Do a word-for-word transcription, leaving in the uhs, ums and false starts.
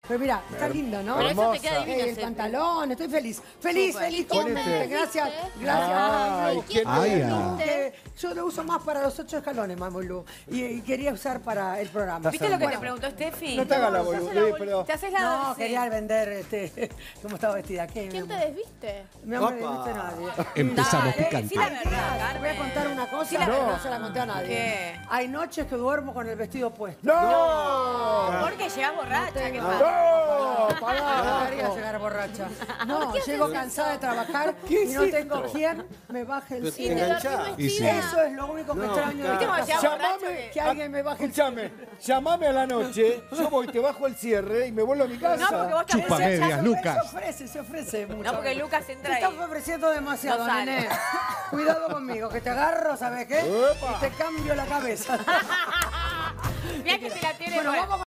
Pero mira, está lindo, ¿no? Pero eso te queda divino. El ese- pantalón, estoy feliz. Feliz, Súper. feliz. ¿Quién contenta. te Gracias, viste? gracias. Ay, Mamu. ¿quién Ay, te ah. Que yo lo uso más para los ocho escalones, Mamulú. Y, y quería usar para el programa. ¿Viste lo que te Bueno, preguntó Steffi? No te hagas la ¿Te haces boludez, bol- pero- Te haces la... No, sí. quería vender este, cómo estaba vestida. ¿Qué, ¿Quién mi te amor? desviste? Mi amor, Opa. no viste a nadie. Empezamos Dale, picante. sí la verdad, Te Carmen. voy a contar una cosa, Sí, la no, verdad. no se la conté a nadie. ¿Qué? Hay noches que duermo con el vestido puesto. ¡No! Porque llegas borracha, ¿qué pasa? ¡No! No ¡Pará! quería llegar borracha. No, llego cansada de trabajar y no tengo quien me baje el Pero cielo. te enganchás. Y sí. Eso es lo único que extraño de ¿Viste cómo esta llega casa. borracho Llamame, que- Que alguien me baje el escúchame, llamame a la noche, yo voy, te bajo el cierre y me vuelvo a mi casa. No, porque vos te Chupa ofreces- medias, Se Lucas. ofrece, se ofrece mucho. No, porque Lucas entra Te ahí. estás ofreciendo demasiado, No sale. nene. Cuidado conmigo, que te agarro, ¿sabes qué? Epa. Y te cambio la cabeza. Mirá que se la tiene. Bueno, buena. vamos